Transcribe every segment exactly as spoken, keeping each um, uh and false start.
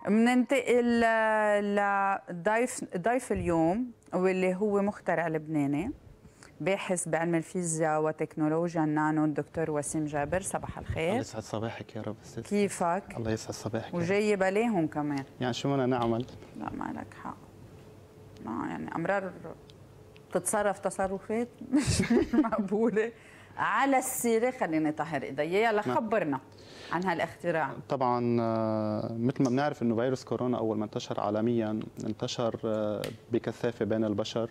بننتقل لضيف ضيف اليوم واللي هو مخترع لبناني باحث بعلم الفيزياء وتكنولوجيا النانو، الدكتور وسيم جابر. صباح الخير. الله يسعد صباحك يا رب. كيفك؟ الله يسعد صباحك. وجاي بلاهم كمان. يعني شو بدنا نعمل؟ لا ما لك حق. ما يعني امرار تتصرف تصرفات مش مقبوله. على السيره خليني طهر ايدي، يلا خبرنا عن هالاختراع. طبعا مثل ما بنعرف انه فيروس كورونا اول ما انتشر عالميا انتشر بكثافه بين البشر.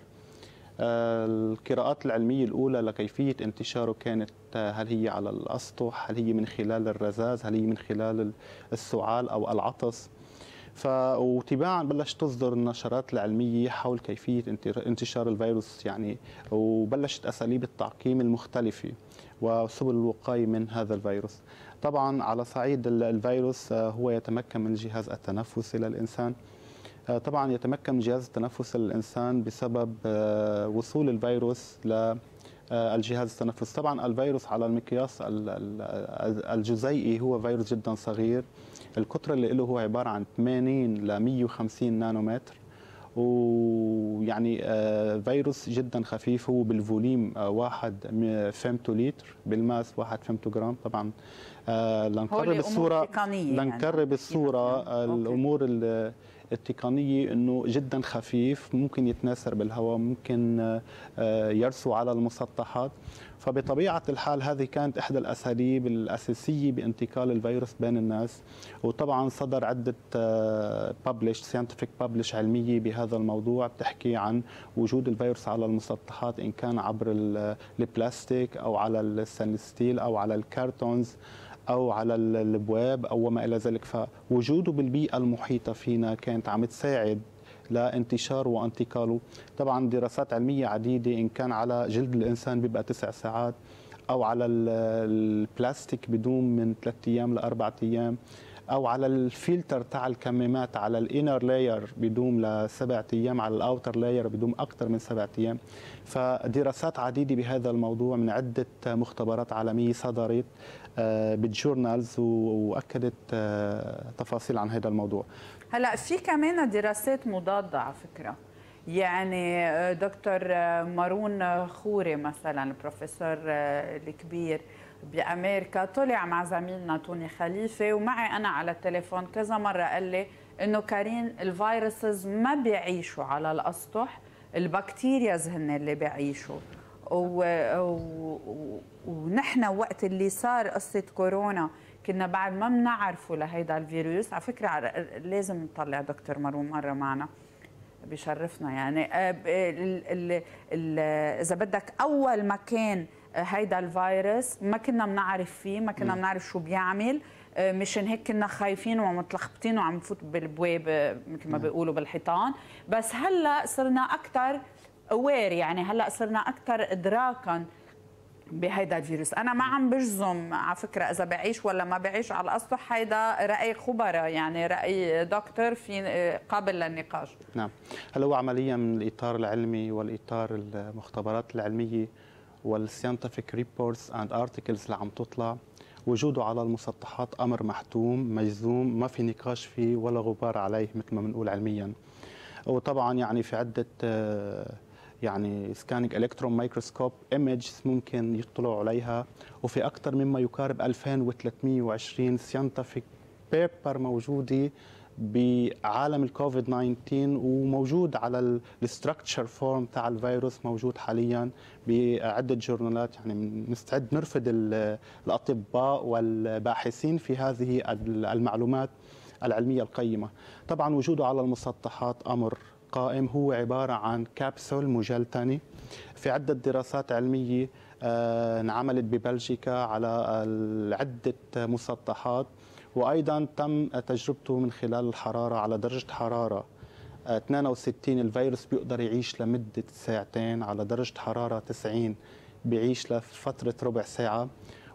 القراءات العلميه الاولى لكيفيه انتشاره كانت هل هي على الاسطح، هل هي من خلال الرذاذ، هل هي من خلال السعال او العطس. ف وتباعا بلشت تصدر النشرات العلميه حول كيفيه انتشار الفيروس يعني، وبلشت اساليب التعقيم المختلفه وسبل الوقايه من هذا الفيروس. طبعا على صعيد الفيروس هو يتمكن من الجهاز التنفسي للانسان. طبعا يتمكن من جهاز التنفس للانسان بسبب وصول الفيروس للجهاز التنفسي. طبعا الفيروس على المقياس الجزيئي هو فيروس جدا صغير، القطر اللي له هو عباره عن ثمانين ل مئة وخمسين نانومتر، ويعني فيروس جدا خفيف. هو بالفوليم واحد فيمتوليتر، بالماس واحد فيمتوغرام. طبعا لنقرب الصوره لنقرب الصوره يعني. الامور التقنيه انه جدا خفيف، ممكن يتناثر بالهواء، ممكن يرسو على المسطحات. فبطبيعه الحال هذه كانت احدى الاساليب الاساسيه بانتقال الفيروس بين الناس. وطبعا صدر عده ببلش ساينتفك ببلش علميه بهذا الموضوع بتحكي عن وجود الفيروس على المسطحات، ان كان عبر البلاستيك او على الستانلس ستيل او على الكرتونز او على الابواب او وما الى ذلك. فوجوده بالبيئه المحيطه فينا كانت عم تساعد لانتشاره وانتقاله. طبعا دراسات علميه عديده، ان كان على جلد الانسان بيبقى تسع ساعات، او على البلاستيك بدوم من ثلاث ايام لاربع ايام، او على الفلتر تاع الكمامات على الانر لاير بدوم لسبع ايام، على الاوتر لاير بدوم اكثر من سبع ايام. فدراسات عديده بهذا الموضوع من عده مختبرات عالميه صدرت بالجورنالز واكدت تفاصيل عن هذا الموضوع. هلا في كمان دراسات مضاده على فكره، يعني دكتور مارون خوري مثلا البروفيسور الكبير بامريكا طلع مع زميلنا توني خليفه ومعي انا على التليفون كذا مره، قال لي انه كارين الفيروسز ما بيعيشوا على الاسطح، البكتيرياز هن اللي بيعيشوا. و... و... ونحن وقت اللي صار قصه كورونا كنا بعد ما بنعرفه لهيدا الفيروس. على فكره لازم نطلع دكتور مارون مره معنا، بيشرفنا يعني. اذا بدك اول ما كان هيدا الفيروس ما كنا بنعرف فيه، ما كنا بنعرف شو بيعمل، مشان هيك كنا خايفين ومتلخبطين وعم نفوت بالبواب مثل ما بيقولوا بالحيطان. بس هلا صرنا اكثر اوير، يعني هلا صرنا اكثر ادراكا بهيدا الفيروس. انا ما عم بجزم على فكره اذا بعيش ولا ما بعيش على الاسطح، هيدا راي خبراء يعني راي دكتور في قابل للنقاش. نعم. هلا هو عمليا من الاطار العلمي والاطار المختبرات العلميه والساينتفك ريبورتس اند ارتكلز اللي عم تطلع، وجوده على المسطحات امر محتوم مجزوم، ما في نقاش فيه ولا غبار عليه مثل ما بنقول علميا. وطبعا يعني في عده يعني سكانينج الكترون مايكروسكوب ايمجز ممكن يطلعوا عليها، وفي اكثر مما يقارب ألفين وثلاثمئة وعشرين ساينتفك بيبر موجوده بعالم الكوفيد تسعة عشر، وموجود على الستراكشر فورم تاع الفيروس موجود حاليا بعده جورنالات. يعني نستعد نرفد الاطباء والباحثين في هذه المعلومات العلميه القيمه. طبعا وجوده على المسطحات امر قائم، هو عباره عن كبسول مجلتني. في عده دراسات علميه انعملت ببلجيكا على عده مسطحات، وايضا تم تجربته من خلال الحراره على درجه حراره اثنين وستين. الفيروس بيقدر يعيش لمده ساعتين، على درجه حراره تسعين بيعيش لفتره ربع ساعه.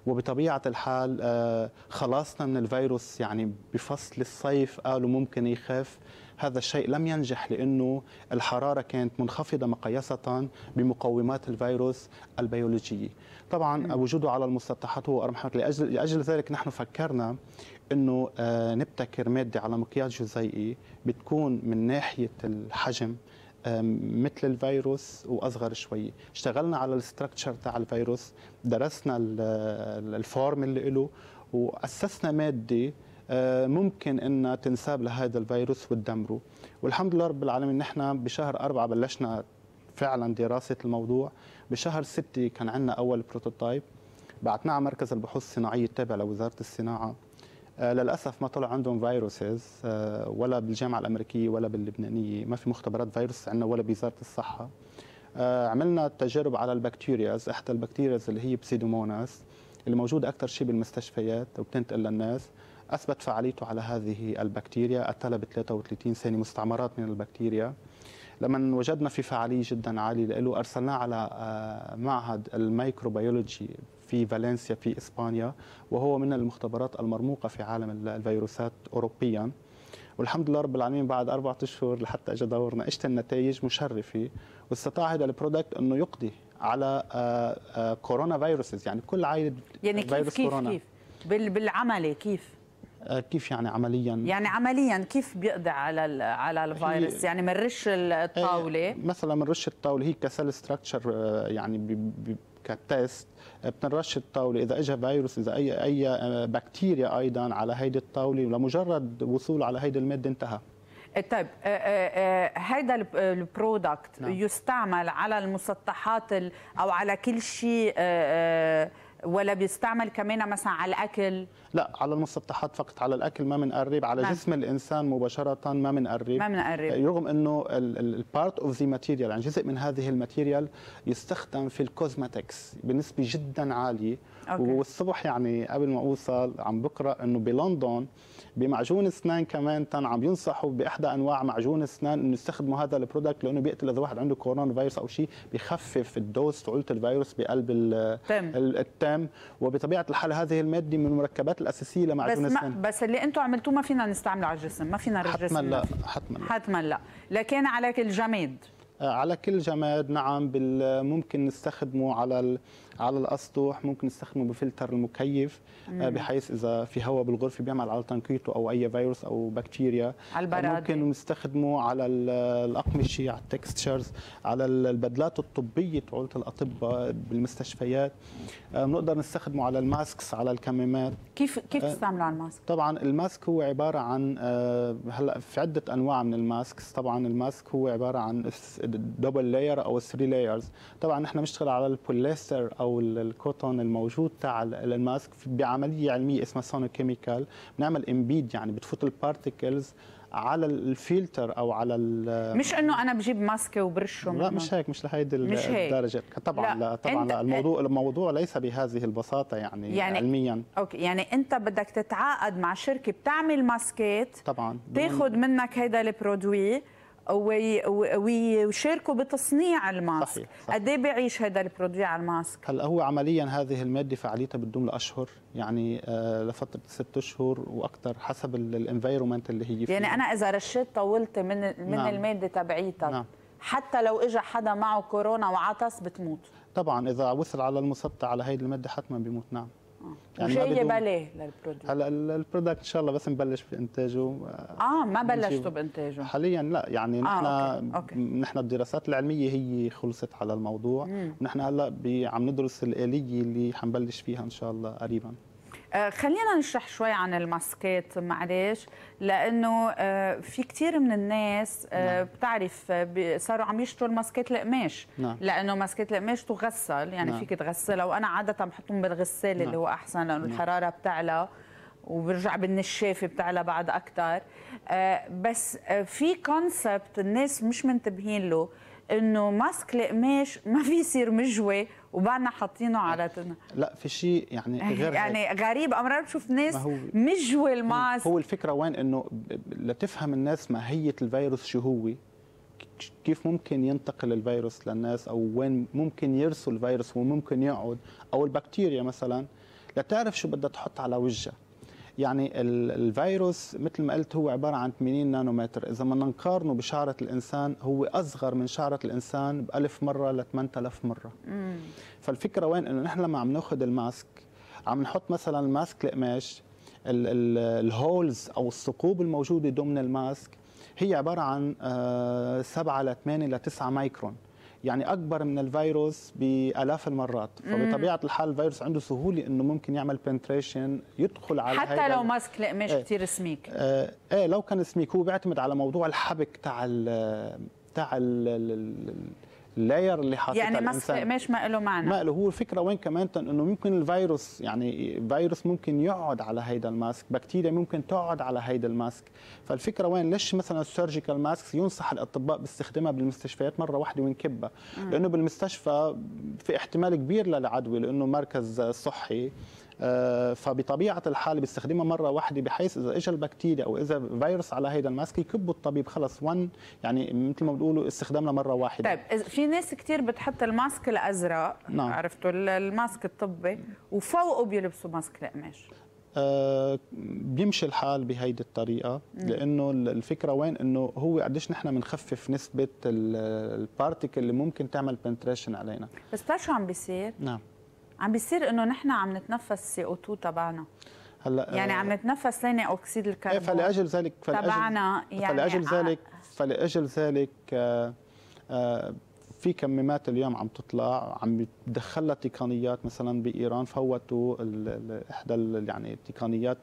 وبطبيعة الحال خلاصنا من الفيروس يعني بفصل الصيف قالوا ممكن يخف. هذا الشيء لم ينجح لأنه الحرارة كانت منخفضة مقياسة بمقومات الفيروس البيولوجية. طبعا وجوده على المسطحات هو أرمح. لأجل, لأجل ذلك نحن فكرنا أنه نبتكر مادة على مقياس جزيئي بتكون من ناحية الحجم مثل الفيروس واصغر شوي. اشتغلنا على الاستراكشر تاع الفيروس، درسنا الفورم اللي له، واسسنا ماده ممكن انها تنساب لهذا الفيروس وتدمره. والحمد لله رب العالمين نحن بشهر أربعة بلشنا فعلا دراسه الموضوع. بشهر ستة كان عندنا اول بروتوتايب، بعثناه على مركز البحوث الصناعيه التابع لوزاره الصناعه. للاسف ما طلع عندهم فيروسز ولا بالجامعه الامريكيه ولا باللبنانيه، ما في مختبرات فيروس عندنا ولا بوزاره الصحه. عملنا تجارب على البكتيرياز، احدى البكتيرياز اللي هي بسيدوموناس اللي موجوده اكثر شيء بالمستشفيات وبتنتقل للناس، اثبت فعاليته على هذه البكتيريا. قتلها ب ثلاثة وثلاثين ثانيه مستعمرات من البكتيريا. لما وجدنا في فعاليه جدا عاليه له ارسلناه على معهد الميكروبيولوجي في فالنسيا في اسبانيا، وهو من المختبرات المرموقه في عالم الفيروسات اوروبيا. والحمد لله رب العالمين بعد أربعة أشهر لحتى اجى دورنا اجت النتائج مشرفه، واستطاع هذا البرودكت انه يقضي على كورونا فيروسز، يعني كل عائله يعني كيف فيروس كيف كورونا. كيف بالعملي كيف كيف يعني عمليا؟ يعني عمليا كيف بيقضي على على الفيروس؟ يعني بنرش الطاوله مثلا بنرش الطاوله هي كسل ستراكشر يعني بي بي كتست، بتنرش الطاوله اذا اجى فيروس اذا اي اي بكتيريا ايضا على هيدي الطاوله، ولمجرد وصول على هيدي الماده انتهى. طيب هيدا البرودكت نعم. يستعمل على المسطحات او على كل شيء ولا بيستعمل كمان مثلا على الاكل؟ لا، على المسطحات فقط. على الاكل ما بنقرب، على نعم. جسم الانسان مباشره ما بنقرب ما بنقرب رغم انه البارت اوف ذا ماتيريال، يعني جزء من هذه الماتيريال يستخدم في الكوزماتكس بنسبه جدا عاليه. أوكي. والصبح يعني قبل ما اوصل عم بقرا انه بلندن بمعجون اسنان كمان عم ينصحوا باحدى انواع معجون اسنان انه يستخدموا هذا البرودكت لانه بيقتل اذا واحد عنده كورونا فيروس او شيء، بخفف الدوز تقولة الفيروس بقلب التم. التم. وبطبيعه الحال هذه الماده من المركبات الاساسيه لمعجون الاسنان. بس اللي انتم عملتوه ما فينا نستعمله على الجسم، ما فينا نرجسم. حتما لا، حتما لا. حتما لا، لكن على كل جماد. على كل جماد نعم. ممكن نستخدمه على على الاسطح، ممكن نستخدمه بفلتر المكيف مم. بحيث اذا في هواء بالغرفه بيعمل على تنقيته او اي فيروس او بكتيريا. على البراد. ممكن نستخدمه على الاقمشه، على التكستشرز، على البدلات الطبيه تبعولة الاطباء بالمستشفيات. بنقدر نستخدمه على الماسكس، على الكمامات. كيف كيف تستعمله على الماسك؟ طبعا الماسك هو عباره عن هلا في عده انواع من الماسكس. طبعا الماسك هو عباره عن دبل لاير او ثري لايرز. طبعا نحن بنشتغل على البوليستر او الكوتون الموجود تاع الماسك بعمليه علميه اسمها سونو كيميكال. بنعمل امبيد، يعني بتفوت البارتيكلز على الفلتر او على مش انه انا بجيب ماسكه وبرشه. لا مش هيك، مش لهيدي الدرجه طبعا. لا, لا طبعا لا. الموضوع الموضوع ليس بهذه البساطه يعني, يعني علميا. اوكي، يعني انت بدك تتعاقد مع شركه بتعمل ماسكات طبعا، تاخذ منك هيدا البرودوي ويشاركوا بتصنيع الماسك. قد ايه بيعيش هذا البرودوي على الماسك؟ هلا هو عمليا هذه الماده فعاليتها بتدوم لاشهر، يعني آه لفتره ست اشهر واكثر حسب الانفايرمنت اللي هي فيه. يعني انا اذا رشيت طولتي من من نعم. الماده تبعيتك نعم. حتى لو اجى حدا معه كورونا وعطس بتموت؟ طبعا اذا وصل على المسطح على هيدي الماده حتما بيموت. نعم. يعني وجاي باليه للبرودكت؟ هلا البرودكت ان شاء الله بس نبلش بانتاجه. اه ما بلشتوا بانتاجه حاليا؟ لا، يعني نحن آه، نحن الدراسات العلميه هي خلصت على الموضوع. نحن هلا عم ندرس الاليه اللي حنبلش فيها ان شاء الله قريبا. آه خلينا نشرح شوي عن الماسكات معلش، لانه آه في كثير من الناس آه نعم. بتعرف صاروا عم يشتروا الماسكات القماش. نعم. لانه ماسكات القماش تغسل، يعني نعم. فيك تغسلها، وانا عاده بحطهم بالغساله نعم. اللي هو احسن لانه نعم. الحراره بتعلى وبرجع بالنشافه بتعلى بعد اكثر. آه بس آه في كونسبت الناس مش منتبهين له، انه ماسك القماش ما في يصير مجوي وبعدنا حاطينه على تن... لا في شيء يعني غير يعني هيك. غريب، امرار بشوف ناس مجوي الماسك. هو الفكره وين؟ انه لتفهم الناس ماهيه الفيروس شو هو، كيف ممكن ينتقل الفيروس للناس، او وين ممكن يرسل الفيروس وممكن يقعد، او البكتيريا مثلا. لتعرف شو بدها تحط على وجهها. يعني الفيروس مثل ما قلت هو عباره عن ثمانين نانومتر، اذا بدنا نقارنه بشعره الانسان هو اصغر من شعره الانسان بألف مره ل ثمانية آلاف مره. مم. فالفكره وين؟ انه نحن لما عم ناخذ الماسك عم نحط مثلا الماسك القماش، الهولز او الثقوب الموجوده ضمن الماسك هي عباره عن سبعة ل ثمانية ل تسعة مايكرون، يعني اكبر من الفيروس بالاف المرات. فبطبيعه الحال الفيروس عنده سهوله انه ممكن يعمل بنتريشن يدخل على حتى لو ماسك القماش ايه كثير سميك. ايه, ايه لو كان سميك هو بيعتمد على موضوع الحبك تاع ال تاع ال اللاير اللي حاططها يعني الانسان. ماسك القماش ما له معنى. ما له. هو الفكره وين كمان انه ممكن الفيروس يعني فيروس ممكن يقعد على هيدا الماسك، بكتيريا ممكن تقعد على هيدا الماسك. فالفكره وين؟ ليش مثلا السيرجيكال ماسك ينصح الاطباء باستخدامها بالمستشفيات مره واحده ونكبها؟ لانه بالمستشفى في احتمال كبير للعدوى لانه مركز صحي. فبطبيعه الحال بيستخدمها مره واحده بحيث اذا اجى البكتيريا او اذا فيروس على هيدا الماسك يكبوا الطبيب خلص وان، يعني مثل ما بيقولوا استخدامنا مره واحده. طيب في ناس كثير بتحط الماسك الازرق، نعم. عرفتوا الماسك الطبي وفوقه بيلبسوا ماسك القماش. أه بيمشي الحال بهيدي الطريقه، لانه الفكره وين؟ انه هو قديش نحن بنخفف نسبه البارتيكل اللي ممكن تعمل بنتريشن علينا. بس بتعرف شو عم بيصير؟ نعم عم بيصير انه نحن عم نتنفس السي او اثنين تبعنا. هلا يعني عم نتنفس ثاني اكسيد الكربون فلاجل ذلك تبعنا. يعني فلاجل ذلك فلاجل ذلك آه آه في كمامات اليوم عم تطلع عم يدخلها تقنيات، مثلا بايران فوتوا احدى يعني التقنيات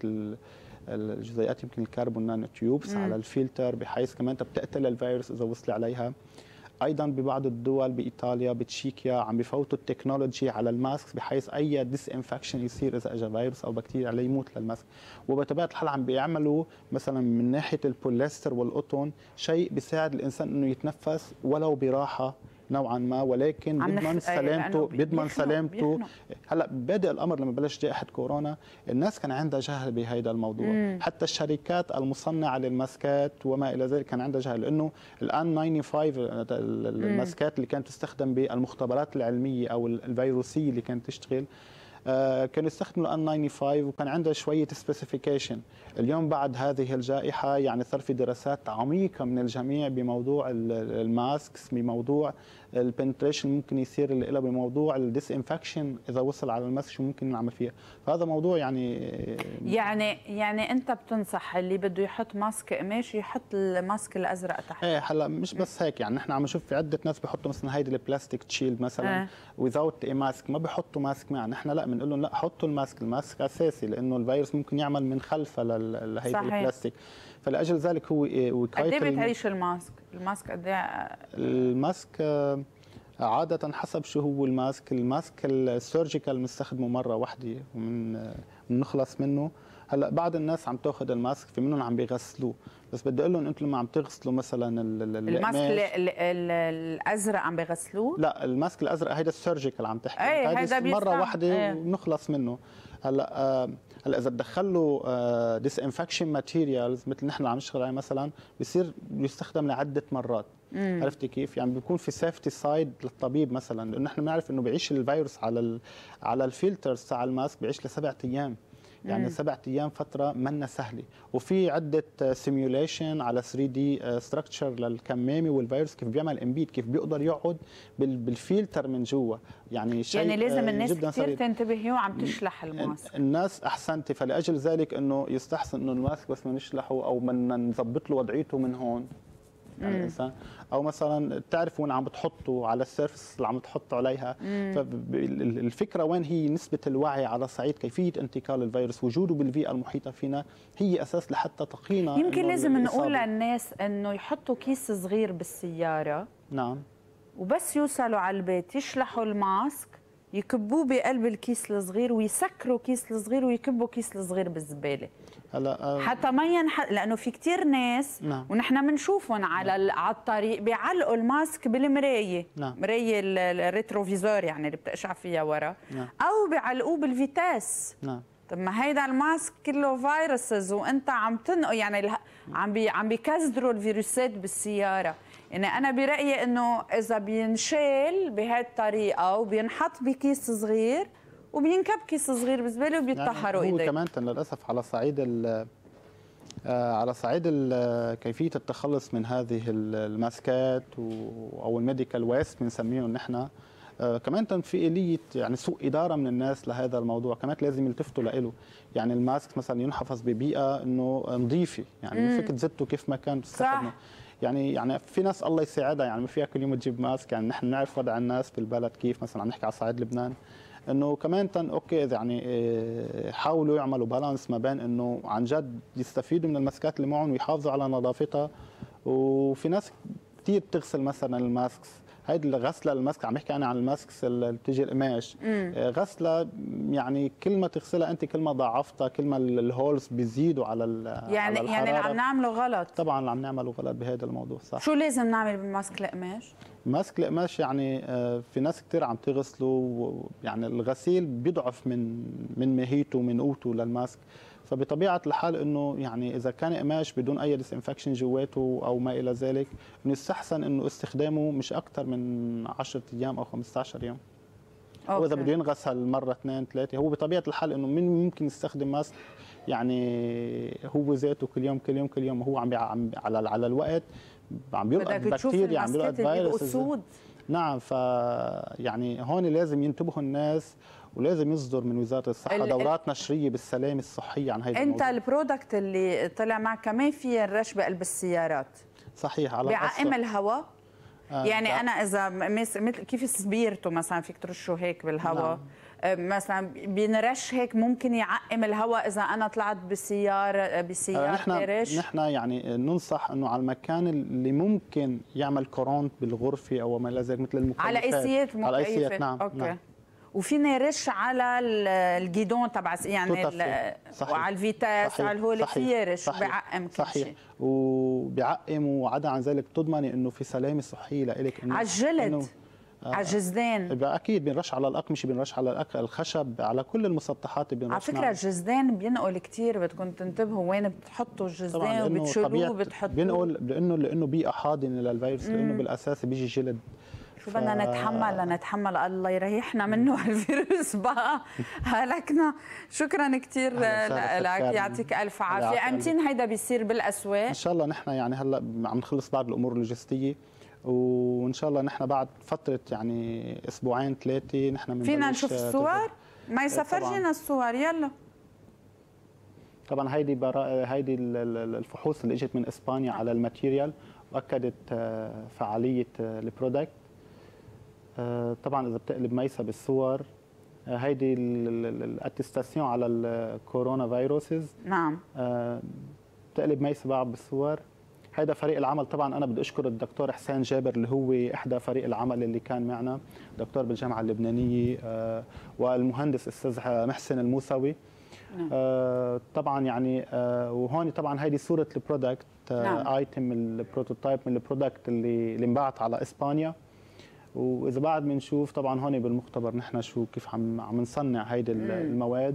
الجزيئات يمكن الكربون نانو تيوبس على الفلتر بحيث كمان انت بتقتل الفيروس اذا وصل عليها. ايضا ببعض الدول بايطاليا بتشيكيا عم بفوتوا التكنولوجي على الماسك بحيث اي ديس انفكشن يصير اذا اجى فيروس او بكتيريا عليه يموت للماسك. وبطبيعه الحال عم بيعملوا مثلا من ناحيه البوليستر والقطن شيء بيساعد الانسان انه يتنفس ولو براحه نوعا ما، ولكن بيضمن سلامته بيضمن سلامته. هلا بادئ الامر لما بلش جائحه كورونا الناس كان عندها جهل بهذا الموضوع. مم. حتى الشركات المصنعه للماسكات وما الى ذلك كان عندها جهل، لانه الان خمسة وتسعين الماسكات اللي كانت تستخدم بالمختبرات العلميه او الفيروسيه اللي كانت تشتغل كانوا يستخدموا الان خمسة وتسعين وكان عندها شويه سبيسيفيكيشن. اليوم بعد هذه الجائحه يعني صار في دراسات عميقه من الجميع بموضوع الماسكس، بموضوع البنتريشن ممكن يصير له، بموضوع الديس انفكشن اذا وصل على الماسك شو ممكن نعمل فيها. فهذا موضوع يعني يعني يعني انت بتنصح اللي بده يحط ماسك قماش يحط الماسك الازرق تحت. ايه هلا مش بس هيك، يعني نحن عم نشوف في عده ناس بيحطوا مثلا هيدي البلاستيك تشيلد مثلا ويزاوت اي ماسك، ما بيحطوا ماسك معنا. نحن لا بنقول لهم لا حطوا الماسك، الماسك اساسي لانه الفيروس ممكن يعمل من خلفه لهيدي البلاستيك. فلاجل ذلك هو وقد ايه بتعيش الماسك؟ الماسك قد ايه؟ الماسك عادة حسب شو هو الماسك. الماسك السيرجيكال بنستخدمه مرة واحدة ومن بنخلص منه. هلا بعض الناس عم تاخذ الماسك، في منهم عم بيغسلوه، بس بدي اقول لهم انتم لما عم تغسلوا مثلا الماسك الازرق عم بيغسلوه؟ لا الماسك الازرق هيدا السيرجيكال عم تحكي، هيدا مرة واحدة وبنخلص منه. هلا آه هلا اذا بدخل له ديس انفكشن ماتيريالز مثل نحن عم نشتغل عليه مثلا بصير يستخدم لعده مرات. مم. عرفتي كيف؟ يعني بيكون في سيفتي سايد للطبيب مثلا، لانه نحن بنعرف انه بيعيش الفيروس على على الفلترز تاع الماسك بيعيش لسبعة ايام. يعني مم. سبعة ايام فتره منا سهله، وفي عده سيميوليشن على ثري دي ستراكشر للكمامه والفيروس كيف بيعمل امبيد، كيف بيقدر يقعد بالفلتر من جوا. يعني شيء يعني لازم الناس كثير تنتبه وعم تشلح الماسك. الناس احسنتي، فلاجل ذلك انه يستحسن انه الماسك بس ما نشلحه او بدنا نظبط له وضعيته من هون الانسان، او مثلا تعرف وين عم بتحطه على السيرفس اللي عم تحطه عليها. فالفكره وين هي نسبه الوعي على صعيد كيفيه انتقال الفيروس، وجوده بالبيئه المحيطه فينا هي اساس لحتى تقينا. يمكن لازم نقول للناس انه يحطوا كيس صغير بالسياره، نعم، وبس يوصلوا على البيت يشلحوا الماسك يكبوه بقلب الكيس الصغير ويسكروا كيس الصغير ويكبوا كيس الصغير بالزباله. هلا أه حتى ما ينحط، لانه في كثير ناس نعم. ونحن بنشوفهم على نعم. على الطريق بيعلقوا الماسك بالمرايه، نعم. مرايه الريتروفيزور يعني اللي بتقشع فيها ورا، نعم. او بيعلقوه بالفيتاس. نعم. طب ما هيدا الماسك كله فيروسز وانت عم تنقل، يعني عم بي عم بيكزدروا الفيروسات بالسياره. يعني أنا برأيي إنه إذا بينشال بهالطريقة وبينحط بكيس صغير وبينكب كيس صغير بزباله وبيتطهروا يعني ايديه. هو كمان للاسف على صعيد ال على صعيد كيفيه التخلص من هذه الماسكات او الميديكال ويست بنسميهم نحن، كمان في اليه يعني سوء اداره من الناس لهذا الموضوع، كمان لازم يلتفتوا له. يعني الماسك مثلا ينحفظ ببيئه انه نظيفه، يعني فيك تزته كيف ما كان تستخدمه. يعني يعني في ناس الله يساعدها يعني ما فيها كل يوم تجيب ماسك، يعني نحن نعرف وضع الناس بالبلد كيف، مثلا عم نحكي على صعيد لبنان انه كمان تن اوكي يعني حاولوا يعملوا بالانس ما بين انه عن جد يستفيدوا من الماسكات اللي معهم ويحافظوا على نظافتها. وفي ناس كثير بتغسل مثلا الماسكس، هيدي الغسله الماسك عم بحكي انا عن الماسكس اللي بتيجي القماش، غسله يعني كل ما تغسلها انت كل ما ضاعفتها كل ما الهولز بيزيدوا على يعني على الحرارة. يعني اللي عم نعمله غلط. طبعا اللي عم نعمله غلط بهذا الموضوع. صح. شو لازم نعمل بالماسك القماش؟ ماسك القماش يعني في ناس كثير عم تغسله، يعني الغسيل بيضعف من من ماهيته من قوته للماسك، فبطبيعه الحال انه يعني اذا كان قماش بدون اي ديسانفكشن جواته او ما الى ذلك، انه يستحسن انه استخدامه مش اكثر من عشرة ايام او خمسة عشر يوم. أوكي. واذا بده ينغسل مره اثنين ثلاثه، هو بطبيعه الحال انه من ممكن يستخدم ماسك يعني هو ذاته كل يوم كل يوم كل يوم، هو عم على على الوقت عم بيلقط بكتيريا، عم بيلقط فيروس. نعم، ف يعني هون لازم ينتبهوا الناس، ولازم يصدر من وزاره الصحه دورات نشريه بالسلامه الصحيه عن هيدا الموضوع. انت البرودكت اللي طلع معك كمان فيه الرش بقلب السيارات. صحيح. على بيعقم الهواء. آه يعني انا اذا مثل كيف سبيرتو مثلا فيك ترشه هيك بالهواء. نعم. مثلا بينرش هيك ممكن يعقم الهواء اذا انا طلعت بسياره بسياره نحن رش. نحن يعني ننصح انه على المكان اللي ممكن يعمل كورونت بالغرفه او ما الى ذلك مثل المكيفات. على ايسيات مكيفه. على ايسيات. نعم. اوكي. نعم. وفينا يرش على الجيدون تبع يعني وعلى الفيتاس على الهول في يرش بيعقم كل صحيح. شيء. وبيعقم، وعدا عن ذلك بتضمني انه في سلامه صحيه لإلك. على الجلد، آه على الجزدان. اكيد بنرش على الاقمشه، بنرش على الخشب، على كل المسطحات بنرش. على فكره الجزدان بينقل كثير، بدكم تنتبهوا وين بتحطوا الجزدان وبتشيلوه وبتحطوه. بينقل لانه لانه بيئه حاضنه للفيروس، لانه بالاساس بيجي جلد. شو بدنا ف... نتحمل لنتحمل الله يريحنا منه هالفيروس بقى. هلكنا. شكرا كثير لك، يعطيك الف عافيه. امتين هيدا بيصير بالاسواق؟ ان شاء الله نحن يعني هلا عم نخلص بعض الامور اللوجستيه، وان شاء الله نحن بعد فتره يعني اسبوعين ثلاثه نحن بنبلش. فينا نشوف الصور؟ ما يسافرجينا الصور يلا. طبعا هيدي برا... هيدي الفحوص اللي اجت من اسبانيا على الماتيريال واكدت فعاليه البرودكت. طبعا اذا بتقلب ميسه بالصور، هيدي الاتستاسيون على الكورونا فيروسز. نعم. بتقلب ميسه بعض بالصور. هيدا فريق العمل. طبعا انا بدي اشكر الدكتور حسين جابر اللي هو احدى فريق العمل اللي كان معنا، دكتور بالجامعه اللبنانيه، والمهندس استاذ محسن الموسوي. نعم. طبعا يعني وهون طبعا هيدي صوره البرودكت. نعم. ايتم البروتوتايب من البرودكت اللي اللي انبعت على اسبانيا. واذا بعد بنشوف طبعا هون بالمختبر نحن شو كيف عم عم نصنع هيدي المواد.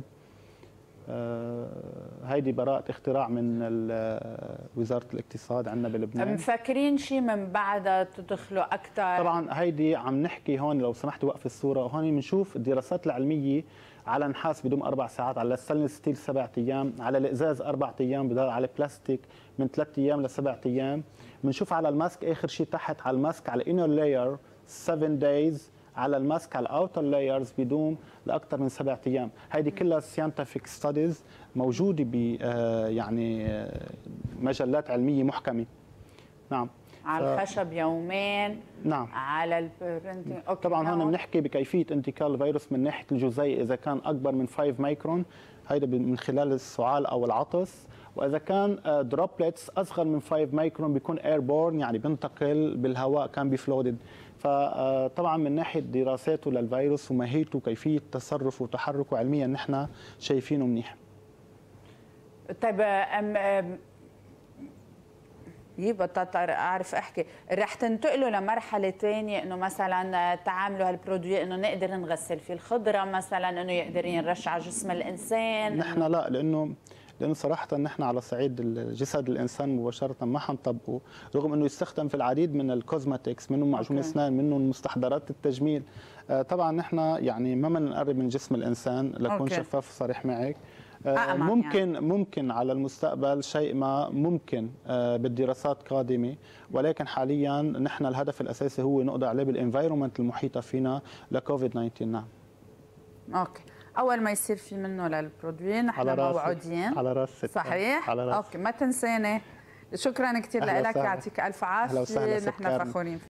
آه هيدي براءة اختراع من وزارة الاقتصاد عندنا بلبنان. مفكرين شيء من بعدها تدخلوا اكثر؟ طبعا هيدي عم نحكي هون، لو سمحت وقف الصوره، هون بنشوف الدراسات العلميه على نحاس بدوم اربع ساعات، على الستانلس ستيل سبع ايام، على الازاز اربع ايام، بدل على البلاستيك من ثلاث ايام لسبع ايام. بنشوف على الماسك اخر شيء تحت على الماسك على الانر لاير سبع دايز، على الماسك على الاوتر لايرز بيدوم لاكثر من سبع ايام. هيدي كلها ساينتفك ستاديز موجوده ب يعني مجلات علميه محكمه. نعم. على ف... الخشب يومين. نعم. على البرنتنج. طبعا هون بنحكي بكيفيه انتقال الفيروس من ناحيه الجزيء، اذا كان اكبر من خمسة مايكرون هيدا من خلال السعال او العطس، واذا كان دروبلتس اصغر من خمسة مايكرون بيكون ايربورن، يعني بينتقل بالهواء، كان بفلودد. فطبعا من ناحيه دراساته للفيروس وماهيته وكيفيه تصرفه وتحركه علميا نحن شايفينه منيح. طيب أم أم يبقى اعرف احكي، رح تنتقلوا لمرحله ثانيه انه مثلا تعاملوا هالبرودوي انه نقدر نغسل فيه الخضره مثلا، انه يقدر ينرش على جسم الانسان؟ نحن لا، لانه لانه صراحه نحن على صعيد جسد الانسان مباشره ما حنطبقه، رغم انه يستخدم في العديد من الكوزماتكس، منهم معجون اسنان، منهم مستحضرات التجميل. طبعا نحن يعني ما بدنا نقرب من جسم الانسان، لكون شفاف وصريح معك. ممكن يعني. ممكن على المستقبل شيء ما ممكن بالدراسات قادمه، ولكن حاليا نحن الهدف الاساسي هو نقضي عليه بالانفايرمنت المحيطه فينا لكوفيد تسعة عشر. نعم. اوكي، اول ما يصير في منه للبرودوي نحن موعودين. على راسك. صحيح؟ على راسك. اوكي، ما تنساني. شكرا كثير لك، يعطيك الف عافيه، نحن فخورين.